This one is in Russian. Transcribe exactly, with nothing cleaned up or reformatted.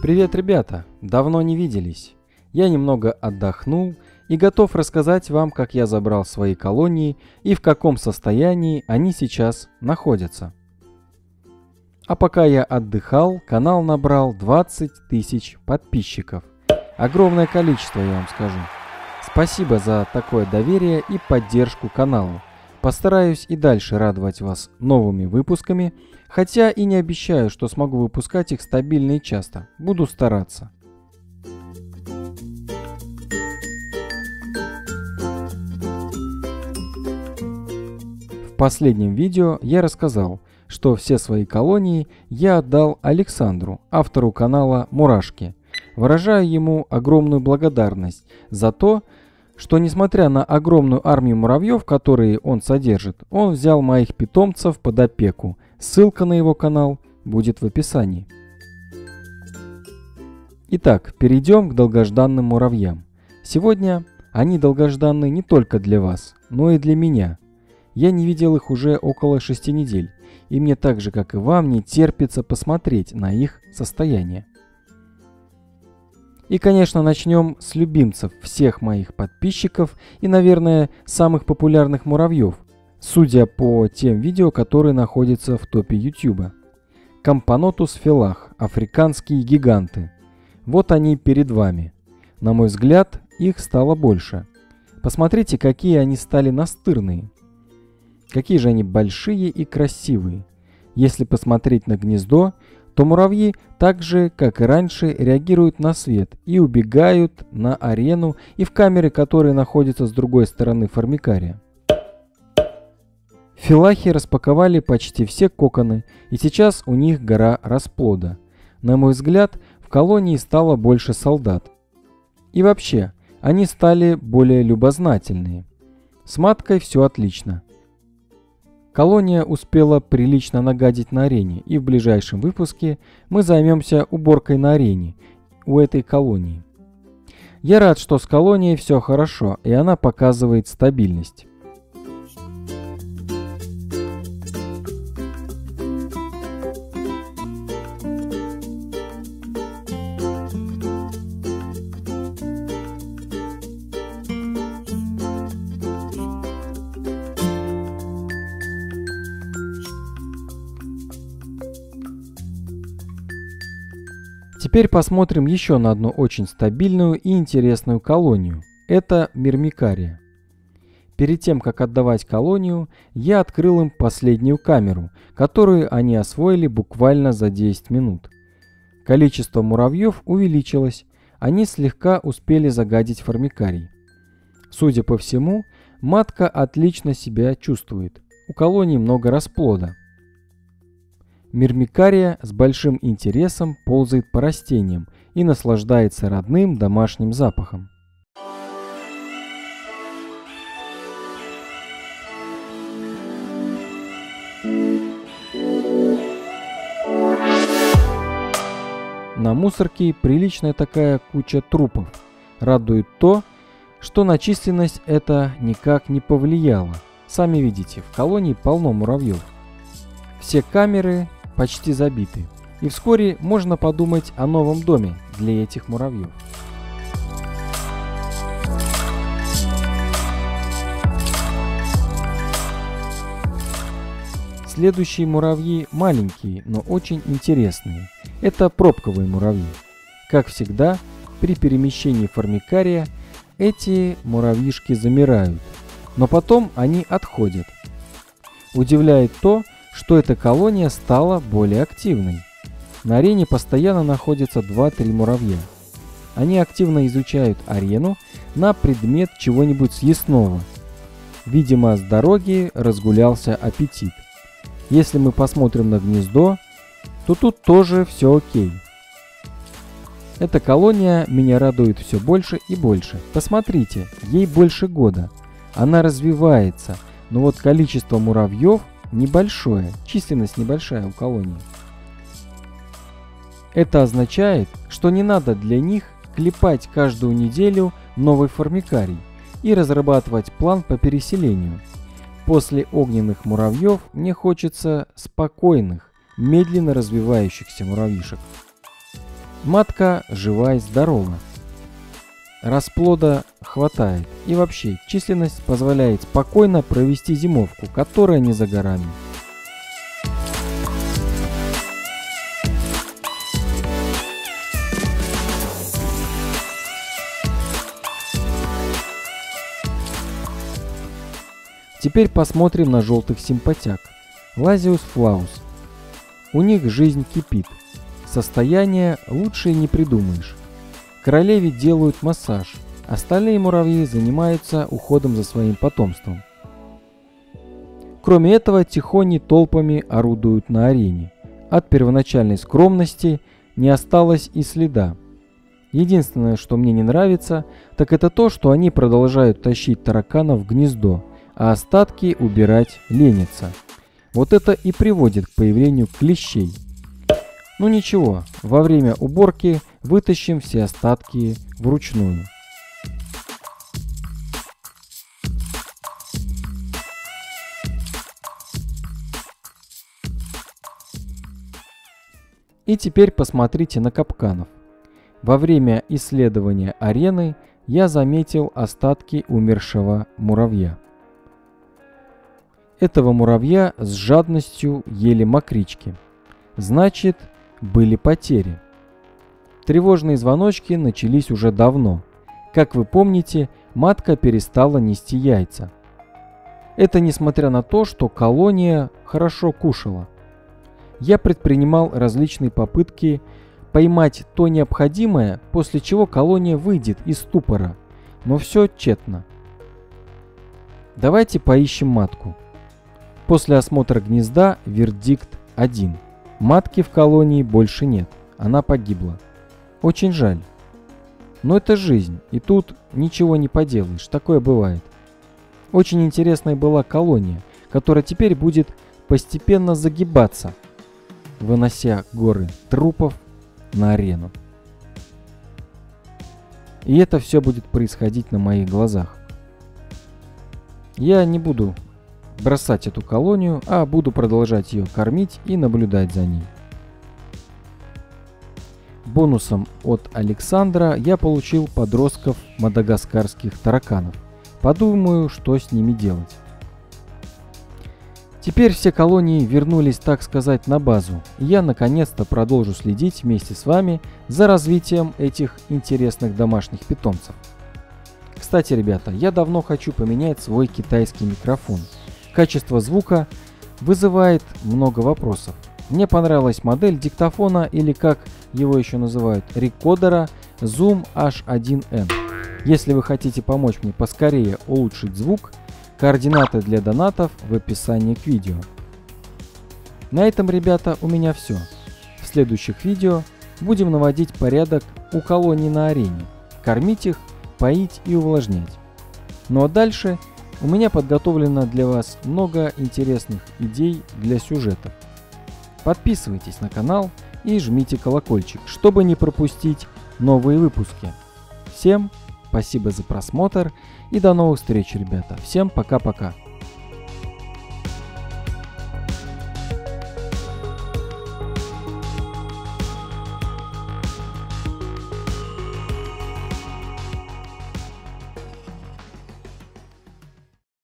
Привет, ребята! Давно не виделись. Я немного отдохнул и готов рассказать вам, как я забрал свои колонии и в каком состоянии они сейчас находятся. А пока я отдыхал, канал набрал двадцать тысяч подписчиков. Огромное количество, я вам скажу. Спасибо за такое доверие и поддержку каналу. Постараюсь и дальше радовать вас новыми выпусками, хотя и не обещаю, что смогу выпускать их стабильно и часто. Буду стараться. В последнем видео я рассказал, что все свои колонии я отдал Александру, автору канала «Мурашки». Выражаю ему огромную благодарность за то, что, несмотря на огромную армию муравьев, которые он содержит, он взял моих питомцев под опеку. Ссылка на его канал будет в описании. Итак, перейдем к долгожданным муравьям. Сегодня они долгожданны не только для вас, но и для меня. Я не видел их уже около шести недель, и мне так же, как и вам, не терпится посмотреть на их состояние. И, конечно, начнем с любимцев всех моих подписчиков и, наверное, самых популярных муравьев, судя по тем видео, которые находятся в топе YouTube. Кампанотус филах, африканские гиганты. Вот они перед вами. На мой взгляд, их стало больше. Посмотрите, какие они стали настырные. Какие же они большие и красивые. Если посмотреть на гнездо, то муравьи так же, как и раньше, реагируют на свет и убегают на арену и в камеры, которые находятся с другой стороны формикария. Филахи распаковали почти все коконы, и сейчас у них гора расплода. На мой взгляд, в колонии стало больше солдат. И вообще, они стали более любознательные. С маткой все отлично. Колония успела прилично нагадить на арене, и в ближайшем выпуске мы займемся уборкой на арене у этой колонии. Я рад, что с колонией все хорошо, и она показывает стабильность. Теперь посмотрим еще на одну очень стабильную и интересную колонию. Это Мирмикария. Перед тем, как отдавать колонию, я открыл им последнюю камеру, которую они освоили буквально за десять минут. Количество муравьев увеличилось, они слегка успели загадить формикарий. Судя по всему, матка отлично себя чувствует. У колонии много расплода. Мирмикария с большим интересом ползает по растениям и наслаждается родным домашним запахом. На мусорке приличная такая куча трупов. Радует то, что на численность это никак не повлияло. Сами видите, в колонии полно муравьев. Все камеры почти забиты, и вскоре можно подумать о новом доме для этих муравьев. Следующие муравьи маленькие, но очень интересные. Это пробковые муравьи. Как всегда, при перемещении формикария эти муравьишки замирают, но потом они отходят. Удивляет то, что эта колония стала более активной. На арене постоянно находятся два-три муравья. Они активно изучают арену на предмет чего-нибудь съестного. Видимо, с дороги разгулялся аппетит. Если мы посмотрим на гнездо, то тут тоже все окей. Эта колония меня радует все больше и больше. Посмотрите, ей больше года. Она развивается, но вот количество муравьев небольшое, численность небольшая у колонии. Это означает, что не надо для них клепать каждую неделю новый формикарий и разрабатывать план по переселению. После огненных муравьев мне хочется спокойных, медленно развивающихся муравьишек. Матка жива и здорова. Расплода хватает. И вообще, численность позволяет спокойно провести зимовку, которая не за горами. Теперь посмотрим на желтых симпатяг. Лазиус флаус. У них жизнь кипит. Состояние лучше и не придумаешь. Королеве делают массаж. Остальные муравьи занимаются уходом за своим потомством. Кроме этого, тихони толпами орудуют на арене. От первоначальной скромности не осталось и следа. Единственное, что мне не нравится, так это то, что они продолжают тащить тараканов в гнездо, а остатки убирать ленятся. Вот это и приводит к появлению клещей. Ну ничего, во время уборки вытащим все остатки вручную. И теперь посмотрите на капканов. Во время исследования арены я заметил остатки умершего муравья. Этого муравья с жадностью ели мокрички. Значит, были потери. Тревожные звоночки начались уже давно. Как вы помните, матка перестала нести яйца. Это несмотря на то, что колония хорошо кушала. Я предпринимал различные попытки поймать то необходимое, после чего колония выйдет из ступора, но все тщетно. Давайте поищем матку. После осмотра гнезда вердикт один. Матки в колонии больше нет, она погибла. Очень жаль. Но это жизнь, и тут ничего не поделаешь, такое бывает. Очень интересная была колония, которая теперь будет постепенно загибаться, вынося горы трупов на арену. И это все будет происходить на моих глазах. Я не буду бросать эту колонию, а буду продолжать ее кормить и наблюдать за ней. Бонусом от Александра я получил подростков мадагаскарских тараканов. Подумаю, что с ними делать. Теперь все колонии вернулись, так сказать, на базу, и я наконец-то продолжу следить вместе с вами за развитием этих интересных домашних питомцев. Кстати, ребята, я давно хочу поменять свой китайский микрофон. Качество звука вызывает много вопросов. Мне понравилась модель диктофона, или как его еще называют, рекордера Zoom эйч один эн. Если вы хотите помочь мне поскорее улучшить звук, координаты для донатов в описании к видео. На этом, ребята, у меня все. В следующих видео будем наводить порядок у колоний на арене, кормить их, поить и увлажнять. Ну а дальше у меня подготовлено для вас много интересных идей для сюжетов. Подписывайтесь на канал и жмите колокольчик, чтобы не пропустить новые выпуски. Всем спасибо за просмотр и до новых встреч, ребята. Всем пока-пока.